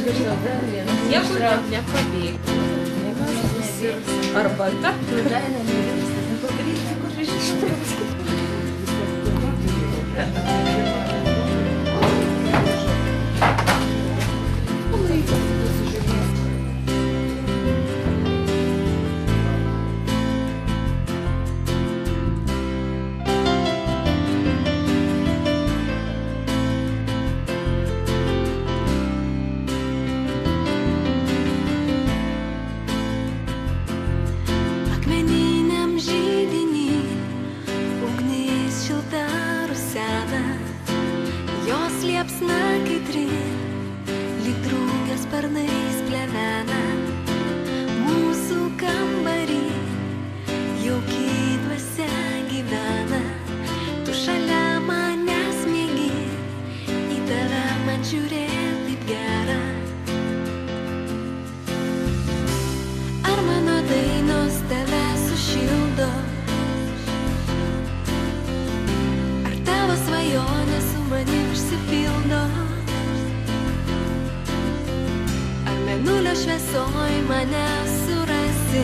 Niekur nepabėgti. Arbata. Šviesoj mane surasi,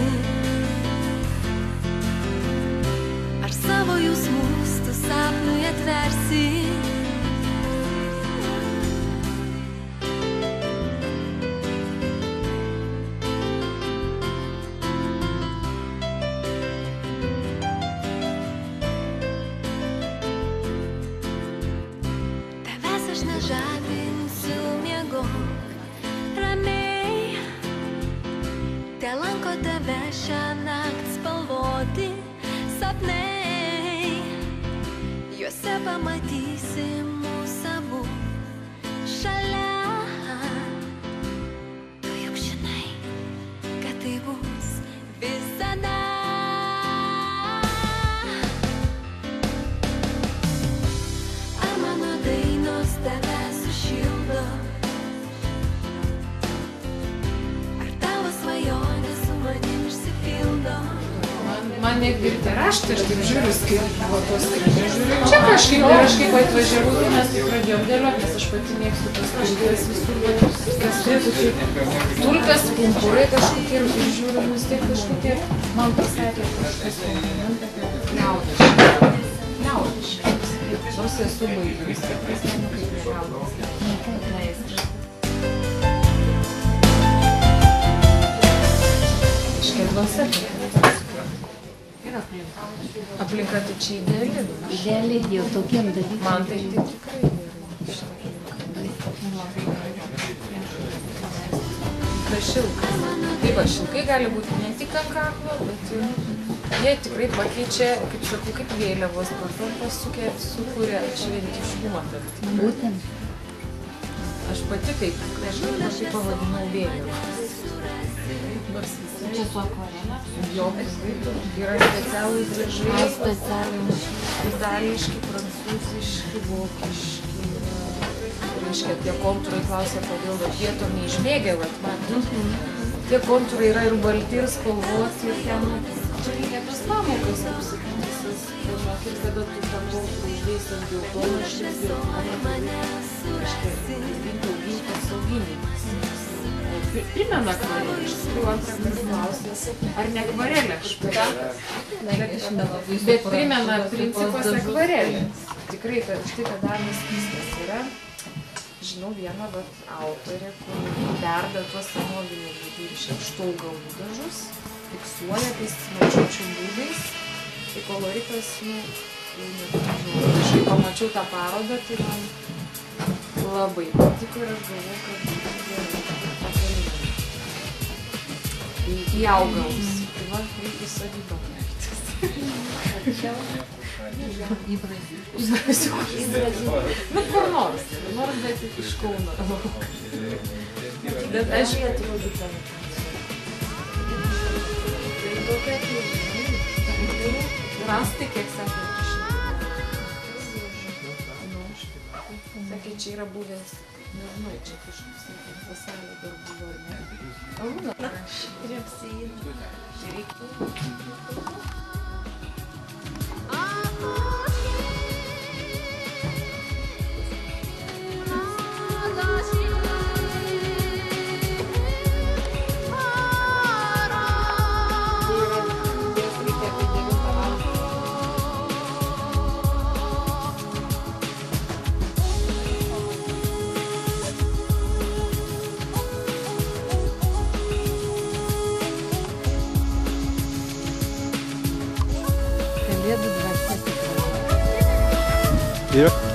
ar savo jausmus tu sapnui atversi. Tavęs aš nežadinsiu, miegok ramiai. Telanko tave šią naktį spalvoti sapnai, juose pamatysi mūsų abu šalia. Tu juk žinai, kad tai bus visada. Ar mano dainos tave sušildo? Man netgi ir tie raštai, aš taip žiūriu, skirti tos skirti žiūriu. Čia kažkaip ir aš kaip atvažiavau, tai mes taip pradėjom dėlioti, nes aš pati mėgstu tas kažkas visur, tas tulpes, pumpurai kažkokie ir žiūriu, vis tiek kažkokie, man pasakė kažkas liaudiškai. Nors esu baigus, bet prisimenu kaip liaudiškai. Iškėdvose aplinka tai čia ideali. Ideali jau tokiem dalykam. Man tai tikrai yra. Šilkas. Tai va, šilkai gali būti ne tik ant kaklo, bet jie tikrai pakeičia, kaip sakau, kaip vėliavos patalpas sukuria šventiškumą. Būtent. Aš pati taip, aš pavadinau vėliavą. Čia su akvarelė? Jo, yra specialūs dažai, itališki, prancūziški, vokiški. Reiškia, tie kontūrai klausia, kodėl vietom neišbėgė, tie kontūrai yra ir balti, ir spalvoti, ir ten, čia reikia tas pamokas, kaip sakytis, ir kada tu tam kontūrai išdėstant geltoną, aš čia reiškia, sauginimas. Primena akvarelę, iš tikrųjų antrą kartą klausė, ar ne akvarelė kažkokia, bet primena principas akvarelės. Tikrai, štai kad Danas Kystas yra, žinau vieną autorę, kur verda tuos senovinius būdus iš augalų dažus, fiksuoja tais mačiučių būdais, tai koloritas, nežinau, aš kai pamačiau tą parodą, tai man labai patiko ir aš galvoju, kad gerai. Į augalus. Tai man reikia sodybą mėgtis. Įbrasiukus. Nu, kur nors. Nors bet iš Kauno. Bet aš lietuvą ten. Tai tokia rastai, kiek sakė, sakė, čia yra buvęs, nežinau, čia kažkoks pasalė dar buvo, ar ne? Arūna rašė. Ir apsieina. Čia reiktų. Jo.